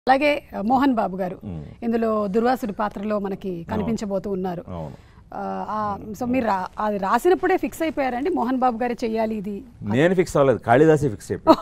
అలాగే మోహన్ బాబు గారు ఇందులో దుర్వాసుడి పాత్రలో మనకి కనిపించబోతూ ఉన్నారు. సో మీరు అది రాసినప్పుడే ఫిక్స్ అయిపోయారండి మోహన్ బాబు గారే చెయ్యాలి ఇది? నేను ఫిక్స్ అవ్వలేదు, కాళిదాసే ఫిక్స్ అయిపోయాడు.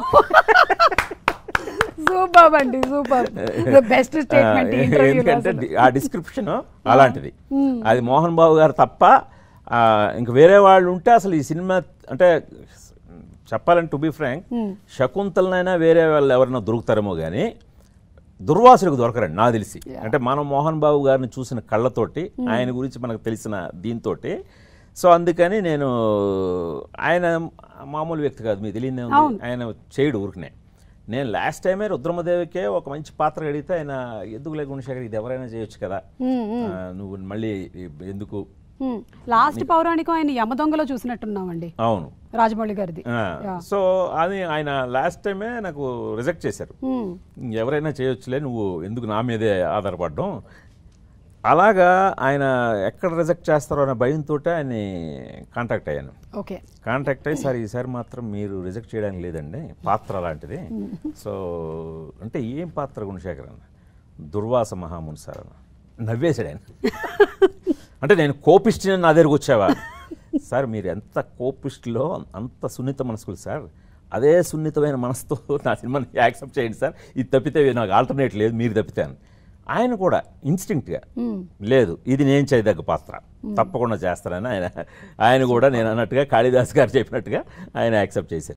సూపర్ అండి, సూపర్, బెస్ట్ స్టేట్మెంట్. ఎందుకంటే ఆ డిస్క్రిప్షన్ అలాంటిది. అది మోహన్ బాబు గారు తప్ప ఇంక వేరే వాళ్ళు ఉంటే అసలు ఈ సినిమా అంటే చెప్పాలంటే టు బి ఫ్రాంక్ శకుంతలనైనా వేరే వాళ్ళు ఎవరైనా దొరుకుతారేమో కానీ దుర్వాసులకు దొరకరండి నాకు తెలిసి. అంటే మనం మోహన్ బాబు గారిని చూసిన కళ్ళతోటి ఆయన గురించి మనకు తెలిసిన దీంతో, సో అందుకని నేను ఆయన మామూలు వ్యక్తి కాదు, మీకు తెలియదే ఉంది, ఆయన చేయడు ఊరికనే. నేను లాస్ట్ టైమే రుద్రమదేవికే ఒక మంచి పాత్ర అడిగితే ఆయన ఎందుకు గుణశేఖర్ ఇది ఎవరైనా చేయొచ్చు కదా, నువ్వు మళ్ళీ ఎందుకు. లాస్ట్ పౌరాణికం ఆయన యమదొంగలో చూసినట్టున్నామండి. అవును, రాజమౌళి గారిది. సో అది ఆయన లాస్ట్ టైమే నాకు రిజెక్ట్ చేశారు, ఎవరైనా చేయొచ్చులే నువ్వు ఎందుకు నా మీదే ఆధారపడడం. అలాగా ఆయన ఎక్కడ రిజెక్ట్ చేస్తారో అనే భయంతో ఆయన్ని కాంటాక్ట్ అయ్యాను. కాంటాక్ట్ అయ్యి సార్ ఈసారి మాత్రం మీరు రిజెక్ట్ చేయడానికి లేదండి, పాత్ర అలాంటిది. సో అంటే ఏం పాత్ర గుణశేఖర్ అన్న? దుర్వాస మహాముని సార్ అన్న. నవ్వేశాడు ఆయన. అంటే నేను కోపిస్ట్ని నా దగ్గరకు వచ్చావా సార్, మీరు ఎంత కోపిస్ట్లో అంత సున్నిత మనసుకులు సార్, అదే సున్నితమైన మనసుతో నా సినిమాని యాక్సెప్ట్ చేయండి సార్, ఇది తప్పితే నాకు ఆల్టర్నేట్ లేదు, మీరు తప్పితే అని. ఆయన కూడా ఇన్స్టింక్ట్గా లేదు ఇది నేను చేయదగ్గ పాత్ర తప్పకుండా చేస్తానని ఆయన కూడా నేను అన్నట్టుగా కాళిదాస్ గారు చెప్పినట్టుగా ఆయన యాక్సెప్ట్ చేశారు.